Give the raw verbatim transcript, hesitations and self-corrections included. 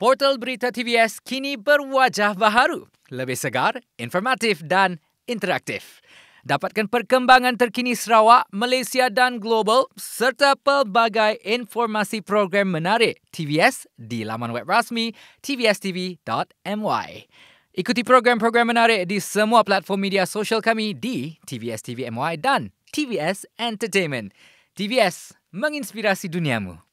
Portal berita T V S kini berwajah baharu, lebih segar, informatif dan interaktif. Dapatkan perkembangan terkini Sarawak, Malaysia dan global serta pelbagai informasi program menarik T V S di laman web rasmi t v s t v dot m y. Ikuti program-program menarik di semua platform media sosial kami di T V S T V dot m y dan T V S Entertainment. T V S menginspirasi duniamu.